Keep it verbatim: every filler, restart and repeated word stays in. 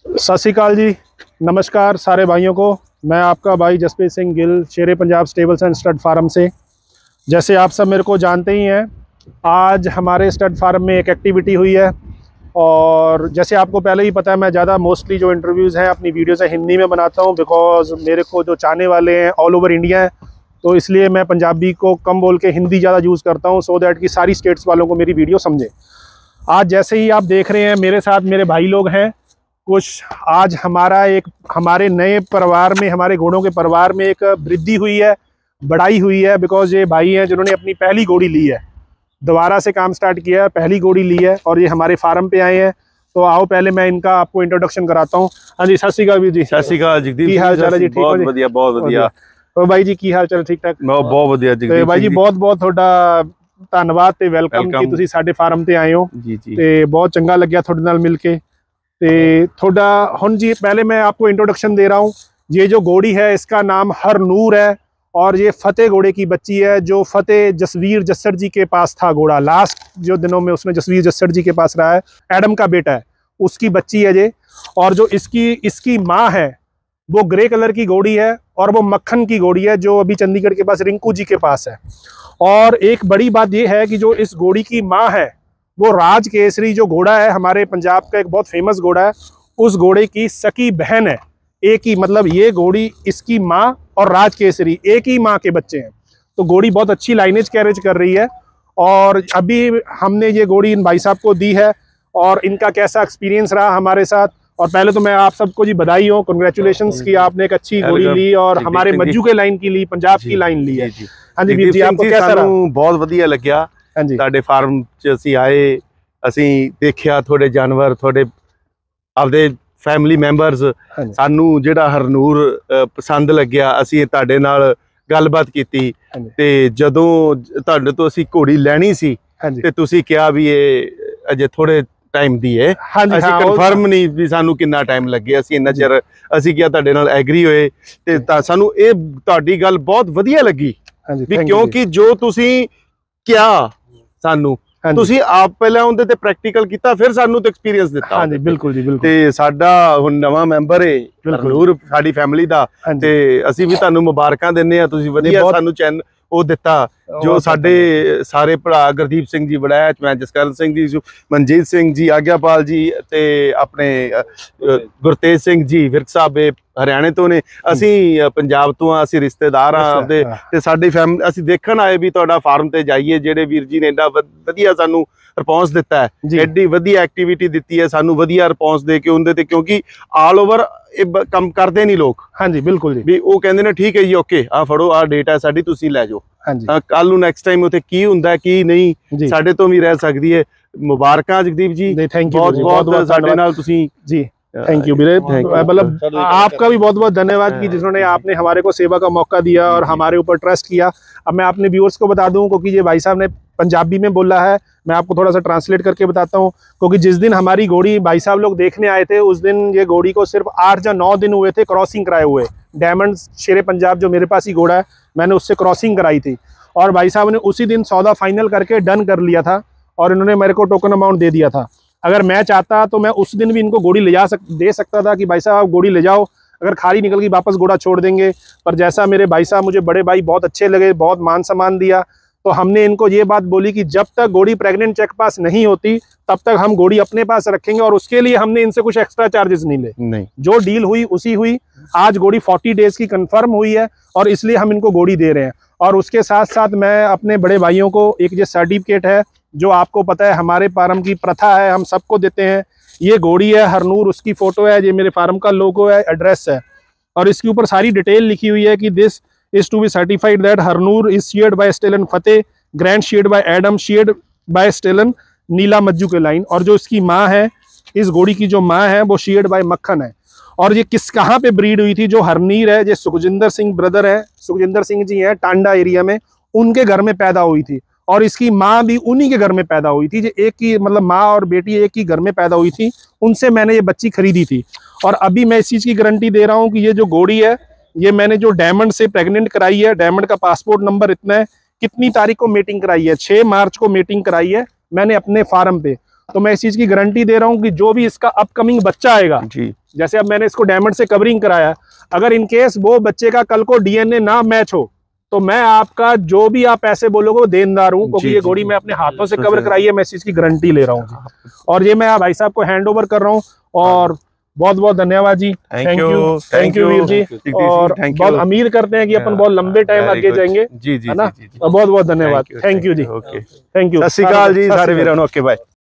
सत श्री अकाल जी, नमस्कार सारे भाइयों को। मैं आपका भाई Jasprit Singh Gill, Shere Punjab stables and stud farm से। जैसे आप सब मेरे को जानते ही हैं, आज हमारे स्टड फार्म में एक एक्टिविटी हुई है। और जैसे आपको पहले ही पता है, मैं ज़्यादा मोस्टली जो इंटरव्यूज़ हैं अपनी वीडियोज़ है हिंदी में बनाता हूँ, बिकॉज़ मेरे को जो चाहने वाले हैं ऑल ओवर इंडिया है, तो इसलिए मैं पंजाबी को कम बोल के हिंदी ज़्यादा यूज़ करता हूँ, सो दैट कि सारी स्टेट्स वालों को मेरी वीडियो समझे। आज जैसे ही आप देख रहे हैं, मेरे साथ मेरे भाई लोग हैं कुछ। आज हमारा एक हमारे नए परिवार में, हमारे घोड़ों के परिवार में एक वृद्धि हुई है, बढ़ाई हुई है, बिकॉज ये भाई हैं जिन्होंने अपनी पहली घोड़ी ली है, दोबारा से काम स्टार्ट किया है, पहली घोड़ी ली है और ये हमारे फार्म पे आए हैं। तो आओ पहले मैं इनका आपको इंट्रोडक्शन कराता हूँ। हाँ जी, सत श्री अकाल जी। सत श्री अकाल जगदीप की हाल चाल है जी? ठीक बहुत बढ़िया, बहुत बढ़िया। तो भाई जी की हाल चाल? ठीक ठाक, बहुत बढ़िया जगदीप भाई जी। बहुत बहुत ਤੁਹਾਡਾ ਧੰਨਵਾਦ ਤੇ ਵੈਲਕਮ ਕਿ ਤੁਸੀਂ ਸਾਡੇ ਫਾਰਮ ਤੇ ਆਏ ਹੋ जी जी। ਤੇ ਬਹੁਤ ਚੰਗਾ ਲੱਗਿਆ ਤੁਹਾਡੇ ਨਾਲ ਮਿਲ ਕੇ। ਤੇ थोड़ा हुन जी, पहले मैं आपको इंट्रोडक्शन दे रहा हूँ। ये जो घोड़ी है इसका नाम हरनूर है और ये फतेह घोड़े की बच्ची है, जो फतेह जसवीर जस्सर जी के पास था घोड़ा। लास्ट जो दिनों में उसमें जसवीर जस्सर जी के पास रहा है, एडम का बेटा है, उसकी बच्ची है ये। और जो इसकी इसकी माँ है वो ग्रे कलर की घोड़ी है और वो मक्खन की घोड़ी है, जो अभी चंडीगढ़ के पास रिंकू जी के पास है। और एक बड़ी बात ये है कि जो इस घोड़ी की माँ है वो राज केसरी जो घोड़ा है, हमारे पंजाब का एक बहुत फेमस घोड़ा है, उस घोड़े की सकी बहन है। एक ही मतलब ये घोड़ी, इसकी माँ और राज केसरी एक ही माँ के बच्चे हैं। तो घोड़ी बहुत अच्छी लाइनेज कैरेज कर रही है। और अभी हमने ये घोड़ी इन भाई साहब को दी है और इनका कैसा एक्सपीरियंस रहा हमारे साथ। और पहले तो मैं आप सबको जी बधाई हो, कंग्रेचुलेशंस कि आपने एक अच्छी घोड़ी ली और हमारे मज्जू के लाइन की ली, पंजाब की लाइन ली है। हाँ जी वीर जी, आपको कैसा रहा? बहुत बढ़िया लग्या। हाँ जी, ਤੁਹਾਡੇ ਫਾਰਮ 'ਚ ਅਸੀਂ ਆਏ, ਅਸੀਂ ਦੇਖਿਆ ਤੁਹਾਡੇ ਜਾਨਵਰ, ਤੁਹਾਡੇ ਆਪਦੇ ਫੈਮਿਲੀ ਮੈਂਬਰਸ। ਸਾਨੂੰ ਜਿਹੜਾ ਹਰਨੂਰ ਪਸੰਦ ਲੱਗਿਆ, ਅਸੀਂ ਤੁਹਾਡੇ ਨਾਲ ਗੱਲਬਾਤ ਕੀਤੀ ਤੇ ਜਦੋਂ ਤੁਹਾਡੇ ਤੋਂ ਅਸੀਂ ਘੋੜੀ ਲੈਣੀ ਸੀ ਤੇ ਤੁਸੀਂ ਕਿਹਾ ਵੀ ਇਹ ਅਜੇ ਥੋੜੇ ਟਾਈਮ ਦੀ ਹੈ। ਅਸੀਂ ਕਨਫਰਮ ਨਹੀਂ ਵੀ ਸਾਨੂੰ ਕਿੰਨਾ ਟਾਈਮ ਲੱਗੇ, ਅਸੀਂ ਇੰਨਾ ਚਿਰ ਅਸੀਂ ਕਿਹਾ ਤੁਹਾਡੇ ਨਾਲ ਐਗਰੀ ਹੋਏ ਤੇ ਤਾਂ ਸਾਨੂੰ ਇਹ ਤੁਹਾਡੀ ਗੱਲ ਬਹੁਤ ਵਧੀਆ ਲੱਗੀ ਵੀ ਕਿਉਂਕਿ ਜੋ ਤੁਸੀਂ ਕਿਹਾ ਸਾਨੂੰ, ਤੁਸੀਂ ਆਪ ਪਹਿਲਾਂ ਉਹਦੇ ਤੇ ਪ੍ਰੈਕਟੀਕਲ ਕੀਤਾ, ਫਿਰ ਸਾਨੂੰ ਤੇ ਐਕਸਪੀਰੀਅੰਸ ਦਿੱਤਾ। ਹਾਂਜੀ ਬਿਲਕੁਲ ਜੀ, ਬਿਲਕੁਲ। ਤੇ ਸਾਡਾ ਹੁਣ ਨਵਾਂ ਮੈਂਬਰ ਹੈ ਹਰਨੂਰ ਸਾਡੀ ਫੈਮਿਲੀ ਦਾ, ਤੇ ਅਸੀਂ ਵੀ ਤੁਹਾਨੂੰ ਮੁਬਾਰਕਾਂ ਦਿੰਦੇ ਆ। ਤੁਸੀਂ ਵਧੀਆ ਸਾਨੂੰ ਚੈਨਲ ਉਹ ਦਿੱਤਾ, ਜੋ ਸਾਡੇ ਸਾਰੇ ਭਰਾ ਗੁਰਦੀਪ ਸਿੰਘ ਜੀ ਵੜੈਚ, ਮੈਂ ਜਸਕਰਨ ਸਿੰਘ ਜੀ, ਮਨਜੀਤ ਸਿੰਘ ਜੀ, ਆਗਿਆਪਾਲ ਜੀ ਤੇ ਆਪਣੇ ਗੁਰਤੇਜ ਸਿੰਘ ਜੀ ਵਿਰਕ ਸਾਹਿਬ ਹਰਿਆਣੇ ਤੋਂ ਨੇ। ਅਸੀਂ ਪੰਜਾਬ ਤੋਂ ਆ, ਅਸੀਂ ਰਿਸ਼ਤੇਦਾਰ ਆ ਆਪਦੇ, ਤੇ ਸਾਡੀ ਫੈਮਿਲੀ ਅਸੀਂ ਦੇਖਣ ਆਏ ਵੀ ਤੁਹਾਡਾ ਫਾਰਮ ਤੇ ਜਾਈਏ। ਜਿਹੜੇ ਵੀਰ ਜੀ ਨੇ ਇੰਨਾ ਵਧੀਆ ਸਾਨੂੰ ਰਿਸਪੌਂਸ ਦਿੱਤਾ ਹੈ, ਐਡੀ ਵਧੀਆ ਐਕਟੀਵਿਟੀ ਦਿੱਤੀ ਹੈ ਸਾਨੂੰ, ਵਧੀਆ ਰਿਸਪੌਂਸ ਦੇ ਕੇ ਉਹਦੇ ਤੇ, ਕਿਉਂਕਿ ਆਲ ਓਵਰ ਇਹ ਕੰਮ ਕਰਦੇ ਨਹੀਂ ਲੋਕ। ਹਾਂਜੀ ਬਿਲਕੁਲ ਜੀ, ਵੀ ਉਹ ਕਹਿੰਦੇ ਨੇ ਠੀਕ ਹੈ ਜੀ, ਓਕੇ ਆ ਫੜੋ, ਆ ਡੇਟ ਹੈ ਸਾਡੀ, ਤੁਸੀਂ ਲੈ ਜਾਓ। ਹਾਂਜੀ, ਕੱਲ ਨੂੰ ਨੈਕਸਟ ਟਾਈਮ ਉੱਥੇ ਕੀ ਹੁੰਦਾ ਕੀ ਨਹੀਂ ਸਾਡੇ ਤੋਂ ਵੀ ਰਹਿ ਸਕਦੀ है। मुबारक जगदीप जी, थैंक यू, बहुत बहुत साडे नाल तुसी जी। थैंक यू वीरे, मतलब आपका भी बहुत बहुत धन्यवाद कि जिन्होंने आपने हमारे को सेवा का मौका दिया और हमारे ऊपर ट्रस्ट किया। अब मैं अपने व्यूअर्स को बता दूं, क्योंकि ये भाई साहब ने पंजाबी में बोला है, मैं आपको थोड़ा सा ट्रांसलेट करके बताता हूँ। क्योंकि जिस दिन हमारी घोड़ी भाई साहब लोग देखने आए थे, उस दिन ये घोड़ी को सिर्फ आठ या नौ दिन हुए थे क्रॉसिंग कराए हुए। डायमंड शेरे पंजाब जो मेरे पास ही घोड़ा है, मैंने उससे क्रॉसिंग कराई थी और भाई साहब ने उसी दिन सौदा फाइनल करके डन कर लिया था और इन्होंने मेरे को टोकन अमाउंट दे दिया था। अगर मैं चाहता तो मैं उस दिन भी इनको घोड़ी ले जा सक दे सकता था कि भाई साहब आप घोड़ी ले जाओ, अगर खाली निकल गई वापस घोड़ा छोड़ देंगे। पर जैसा मेरे भाई साहब, मुझे बड़े भाई बहुत अच्छे लगे, बहुत मान सम्मान दिया, तो हमने इनको ये बात बोली कि जब तक घोड़ी प्रेग्नेंट चेक पास नहीं होती तब तक हम घोड़ी अपने पास रखेंगे, और उसके लिए हमने इनसे कुछ एक्स्ट्रा चार्जेस नहीं ले। नहीं, जो डील हुई उसी हुई। आज घोड़ी चालीस डेज की कंफर्म हुई है और इसलिए हम इनको घोड़ी दे रहे हैं। और उसके साथ साथ मैं अपने बड़े भाइयों को एक ये सर्टिफिकेट है, जो आपको पता है हमारे फार्म की प्रथा है, हम सबको देते हैं। ये घोड़ी है हरनूर, उसकी फोटो है, ये मेरे फार्म का लोगो है, एड्रेस है, और इसके ऊपर सारी डिटेल लिखी हुई है कि this is to be certified that Harnoor is sired by stallion Fateh, grand sired by Adam, sired by stallion Neela मज्जू के लाइन। और जो इसकी माँ है, इस घोड़ी की जो माँ है, वो शेयर्ड बाय मक्खन है। और ये किस कहाँ पे ब्रीड हुई थी? जो हरनीर है, ये सुखजिंदर सिंह ब्रदर है, सुखजिंदर सिंह जी हैं टांडा एरिया में, उनके घर में पैदा हुई थी। और इसकी माँ भी उन्हीं के घर में पैदा हुई थी, जो एक ही मतलब माँ और बेटी एक ही घर में पैदा हुई थी, उनसे मैंने ये बच्ची खरीदी थी। और अभी मैं इस चीज़ की गारंटी दे रहा हूँ कि ये जो घोड़ी है, ये मैंने जो डायमंड से प्रेग्नेंट कराई है, डायमंड का पासपोर्ट नंबर इतना है, कितनी तारीख को मीटिंग कराई है, छः मार्च को मीटिंग कराई है मैंने अपने फार्म पे। तो मैं इस चीज की गारंटी दे रहा हूँ कि जो भी इसका अपकमिंग बच्चा आएगा जी, जैसे अब मैंने इसको डायमंड से कवरिंग कराया, अगर इनकेस वो बच्चे का कल को डीएनए ना मैच हो तो मैं आपका जो भी आप पैसे बोलोगे वो देनदार हूँ, क्योंकि ये घोड़ी मैं अपने हाथों से कवर कराई है, मैं इस चीज की गारंटी ले रहा हूँ। और ये मैं भाई साहब को हैंड ओवर कर रहा हूँ और बहुत बहुत धन्यवाद जी। Thank you, thank you Veer ji, और बहुत उम्मीद करते हैं कि अपन बहुत लंबे टाइम आगे जाएंगे, जी जी, है ना। बहुत बहुत धन्यवाद, thank you ji, okay, thank you, Sat Shri अकाल जी सारे वीरों ਨੂੰ, ओके बाय।